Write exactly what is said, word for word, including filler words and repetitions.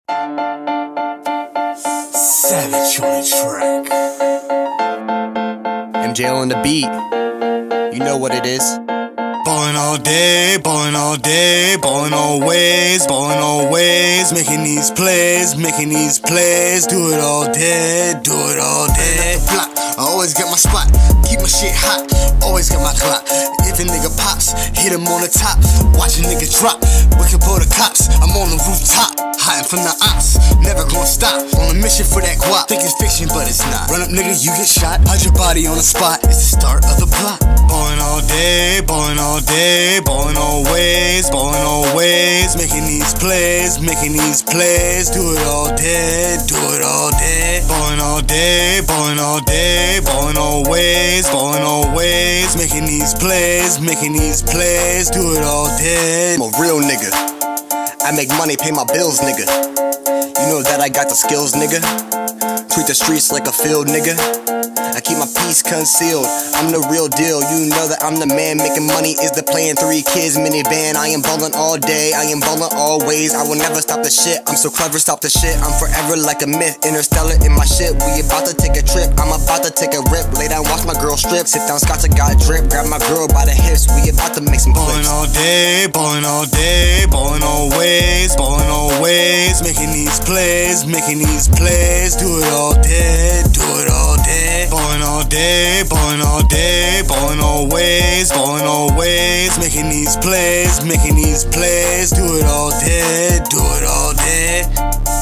Savage on the track. M J on the beat. You know what it is. Ballin' all day, ballin' all day, ballin' always, ballin' always, making these plays, making these plays, do it all day, do it all day. Block, I always get my spot, keep my shit hot, always got my clock. If a nigga pops, hit him on the top, watch a nigga drop, we can pull the cops, I'm on the rooftop, hiding from the ops, never gonna stop, on a mission for that guap, think it's fiction but it's not. Run up nigga, you get shot, hide your body on the spot, it's the start of the plot. Ballin' all day, ballin' all day, ballin' always, ballin' always, making these plays, making these plays, do it all day, do it all day. Ballin' all day, ballin' all day, ballin' always, ballin' always, making these plays, making these plays, do it all day. I'm a real nigga. I make money, pay my bills, nigga. You know that I got the skills, nigga. Treat the streets like a field, nigga. I keep my peace concealed, I'm the real deal. You know that I'm the man, making money is the plan. Three kids, minivan, I am ballin' all day, I am ballin' always. I will never stop the shit, I'm so clever, stop the shit. I'm forever like a myth, interstellar in my shit. We about to take a trip, I'm about to take a rip. Lay down, watch my girl strip, sit down, scotch a got drip. Grab my girl by the hips, we about to make some clips. Ballin' all day, ballin' all day, ballin' always, ballin' always, making these plays, making these plays, do it all day, do it all day. Ballin' all day, ballin' all day, ballin' always, ballin' always, making these plays, making these plays, do it all day, do it all day.